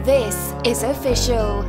This is official.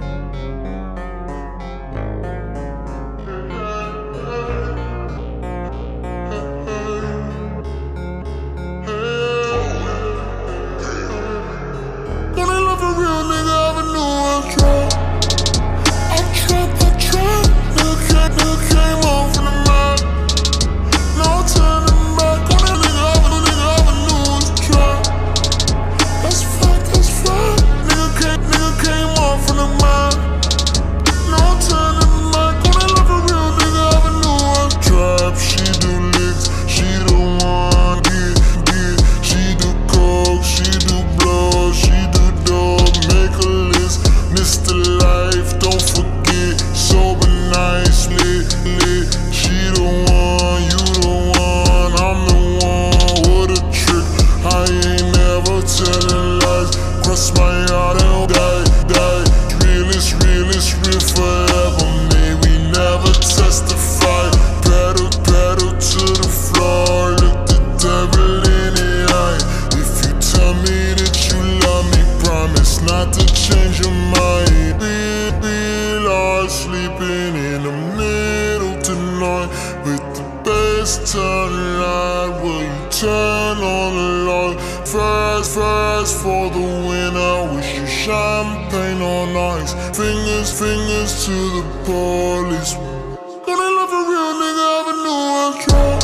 Sleeping in the middle tonight with the best turn light. Will you turn on the light? Fast for the win. I wish you champagne on ice. Fingers to the police. Gonna love a real nigga, I knew I tried.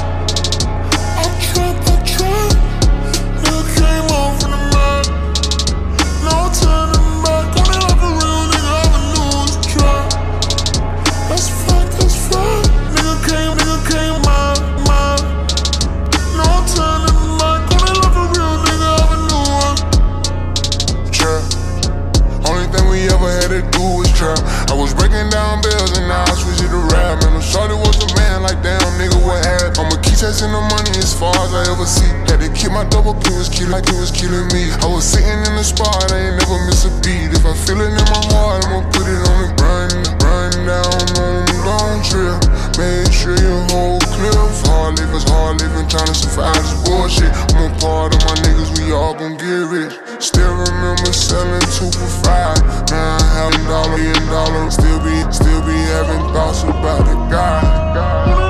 Nigga came off from the mat. No turning back. Gonna love a real nigga, I knew I tried. That's fact. Nigga came mine. No turning back. Gonna love a real nigga, I knew I trap. Only thing we ever had to do was trap. I was breaking down bills and now I switch it to rap. Man, I'm shorty was a man, like damn nigga, what happened? I'ma keep chasing the money as far as I ever see. Had to keep my double P, was killing like it was killing me. I was sitting in the spot, I ain't never miss a beat. If I feel it in my heart, I'ma put it on the run down on the long trail. Make sure your whole cliff. Hard living, trying to survive this bullshit. I'm a part of my niggas, we all gon' get rich. Still remember selling 2 for $5. Now I have $1 million. Still be having thoughts about the guy.